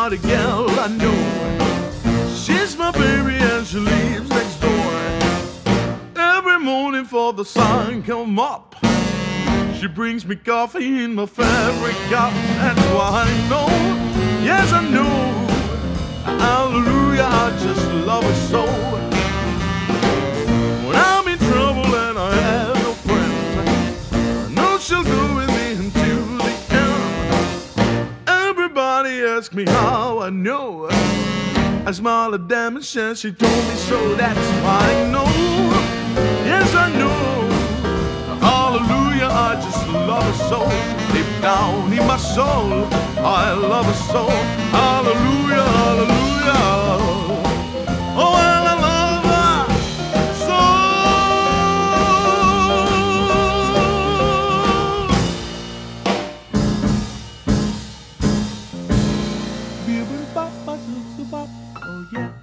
party girl I know. She's my baby and she lives next door. Every morning for the sun come up, she brings me coffee in my favorite cup. That's why I know, yes I know. Hallelujah, I just love her so. When I'm in trouble and I have no friends, I know she'll go with me until the end. Everybody asks me how I know. I smile at them and says she told me so. That's why I know, yes I know. Hallelujah, I just love her so. Deep down in my soul, I love her so. Hallelujah, hallelujah. Oh, well, I love her so. Oh yeah.